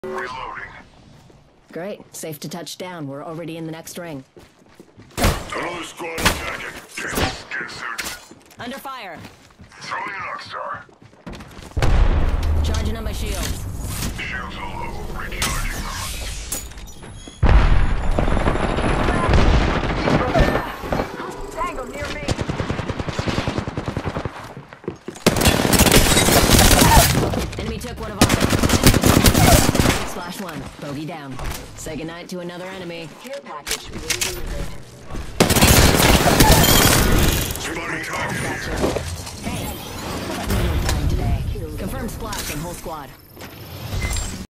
Reloading. Great. Safe to touch down. We're already in the next ring. Another squad attacking. Get suits. Under fire. Throwing an Arcstar. Charging on my shields. Shields are low. Recharging them. Tango near me. Enemy took one of our... /1. Bogey down. Say goodnight to another enemy. Care package being delivered. Spotting target. Hey. Dying today. Confirmed splash on whole squad.